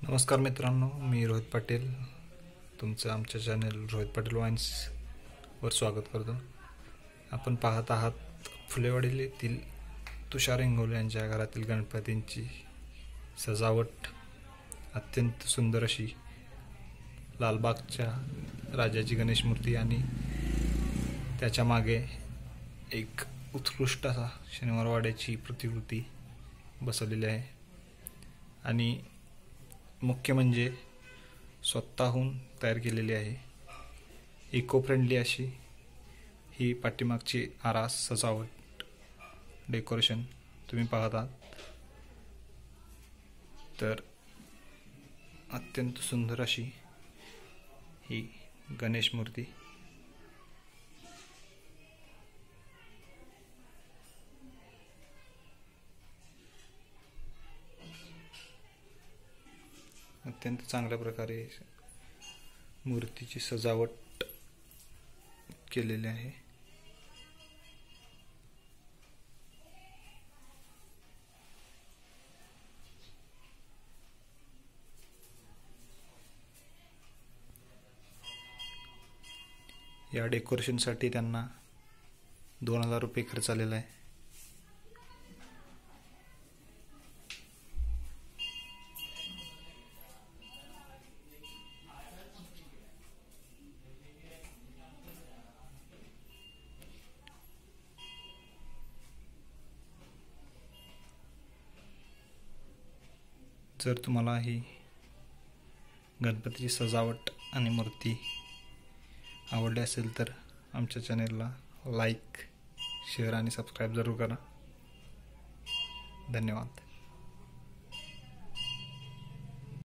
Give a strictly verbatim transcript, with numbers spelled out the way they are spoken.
नमस्कार मित्रांनो, मी रोहित पाटील तुमचं आमच्या चॅनल रोहित पाटील वाईन्सवर स्वागत करतो. आपण पाहत आहात फुलेवाडी येथील तुषार इंगोले यांच्या घरातील गणपतींची सजावट. अत्यंत सुंदर अशी लालबागच्या राजाची गणेश मूर्ती आणि त्याच्या मागे एक उत्कृष्ट असा शनिवारवाड्याची प्रतिकृती बसवलेली आहे. आणि मुख्य म्हणजे स्वतःहून तयार केलेली आहे. इको फ्रेंडली अशी ही पाठीमागची आरास सजावट डेकोरेशन तुम्ही पाहता. तर अत्यंत सुंदर अशी ही गणेश मूर्ती. अत्यंत चांगल्या प्रकारे मूर्तीची सजावट केलेली आहे. या डेकोरेशनसाठी त्यांना दोन हजार रुपये खर्च आलेला आहे. जर तुम्हाला ही गणपतीची सजावट आणि मूर्ती आवडली असेल तर आमच्या चॅनेलला लाईक, शेअर आणि सबस्क्राईब जरूर करा. धन्यवाद.